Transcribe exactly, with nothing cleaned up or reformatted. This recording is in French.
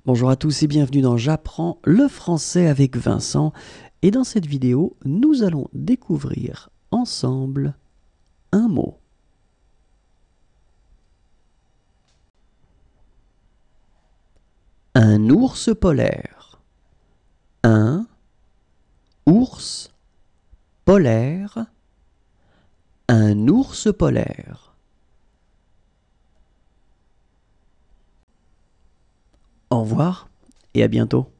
Bonjour à tous et bienvenue dans J'apprends le français avec Vincent. Et dans cette vidéo, nous allons découvrir ensemble un mot. Un ours polaire. Un ours polaire. Un ours polaire. Au revoir et à bientôt.